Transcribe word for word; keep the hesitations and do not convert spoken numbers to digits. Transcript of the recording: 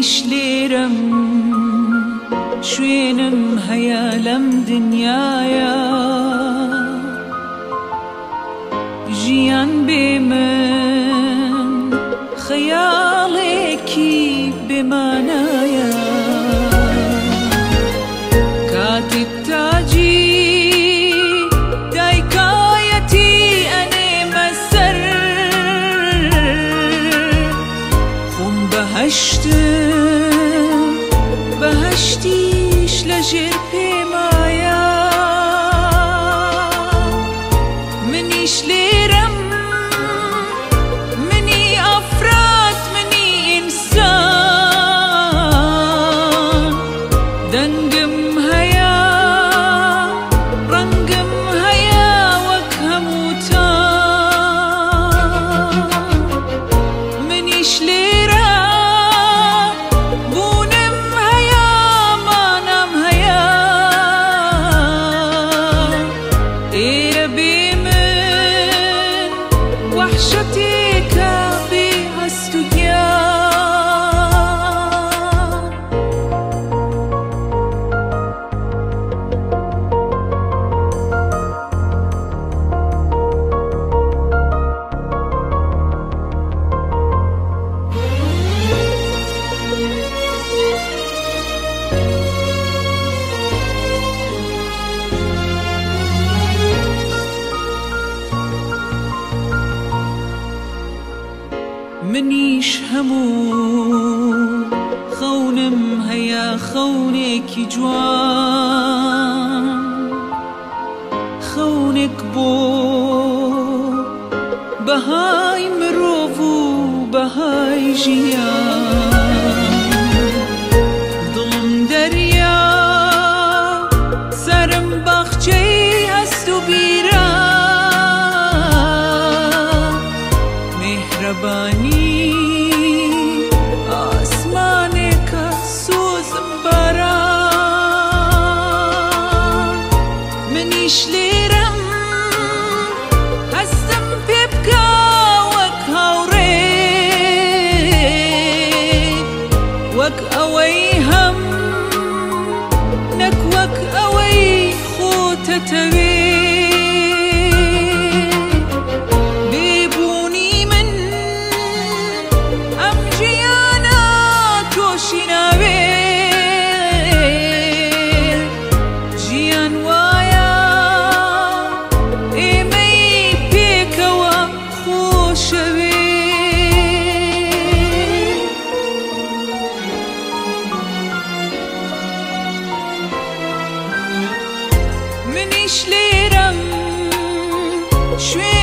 منيش ليرم شوينم هيا لم دنيايا جيان بمن خيالكي بمعنايا كاتب تاجي دايكايتي أني مسر خم بهشتم بهشتيش لجر بمايا منيش ليرم مني أفراد مني إنسان دنقم هيا رنقم هيا وكهموتان منيش ليرم بونم هيا ما نام هيا إيرا بمن وحشتك بهستجيان منيش همو خونم هيا خونك جوان خونك بو بهاي مروفو بهاي جيان ظلم دريا سرم بخجي هستو بيران مهرباني آسمانك سوزم بران منيش ليرم هستم بيبكا وك هوريك وك أويهم نك وك أوي خوت تبيك بيبوني من أم جيانا توشينا بيك جيان وايا إيمي بيك وخوش بيك منيش ليرم شوي